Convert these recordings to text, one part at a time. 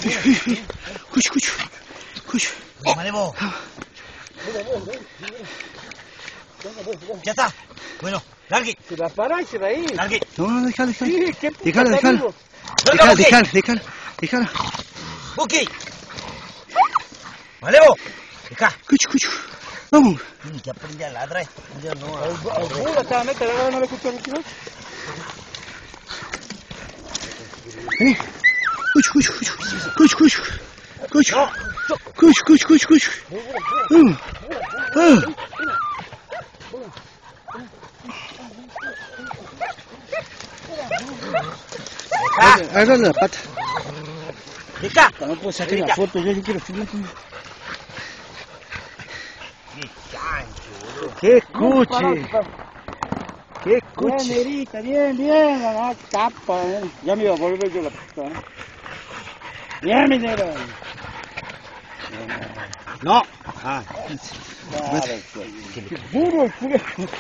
Malevo. Ya está. Bueno, largui. Se la para y se va a ir. Largui. No, déjala. Sí, ¿qué puta Déjala. Déjala. Buki. Malevo. Deja. Cucho. Vamos. Que aprende a ladrar. Yo no. Apúrate, métele, ahora no le escucho el tío. Vení. Cucho. Agarra la pata. Deja. No puedo sacar la foto, yo quiero filmar. ¡Qué cuche! ¡Qué cuche! Bien, Erika, bien, mamá, capa, Ya me iba a volver yo la puta, Bien, minero. No. Qué puro el culo.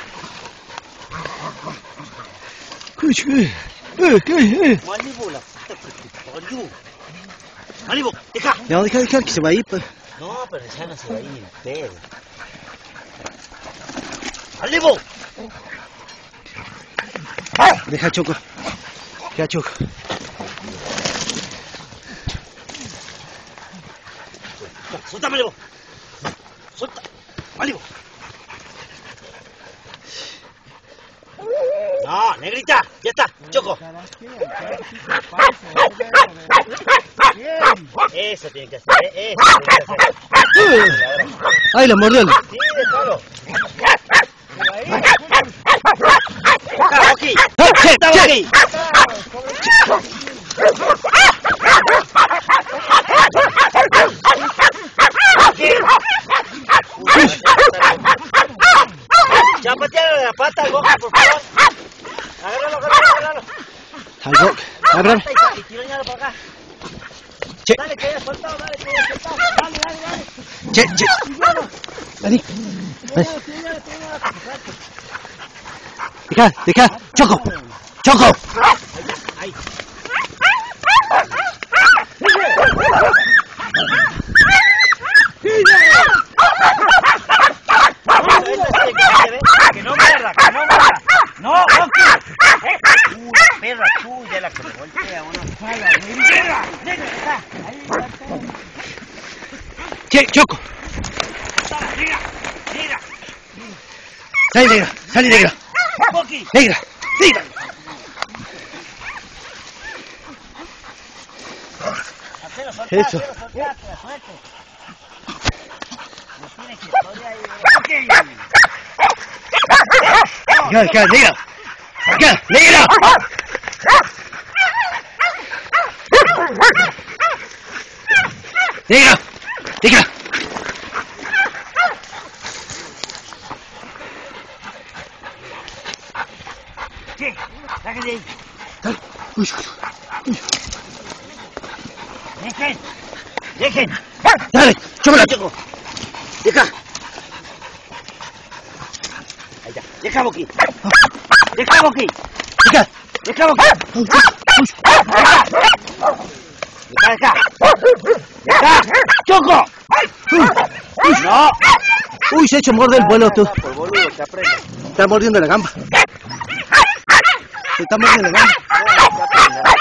Cuche. Malibu, la puta que te parió. Malibu, deja. No, deja que se va a ir, pues. No, pero ya no se va a ir ni el pedo. Malibu. Deja Choco. Suelta, Malibu. Suelta. Malibu. No, negrita. Ya está. Choco. Eso tiene que hacer, ¡Ay, la mordió! Sí, déjalo. Acá, aquí. Está aquí. Chapateale la pata al boca, por favor. Agárralo. Agárralo. Y tiroñalo para acá. Che. Dale, que haya soltado, Dale. Che. Vení. Deja. Choco. Ahí. Que no muerda. No, Rocky. Una perra tuya la que me golpea una pala. Negra. Ahí está. Che, Choco. Negra. Sale negra. Rocky. Negra. Eso. Suelte. No tiene que historia ahí. Acá, negra. Negra. ¿Qué? Sáquenle ahí. Uy. Dejen. Dale, Choco. Deja. Ahí está. Deja, Boqui. Deja. Choco. No. Uy, se ha hecho morder el vuelo, tú. Por boludo, que aprende. Está mordiendo la gamba. Se está mordiendo la gamba. No, que aprenda.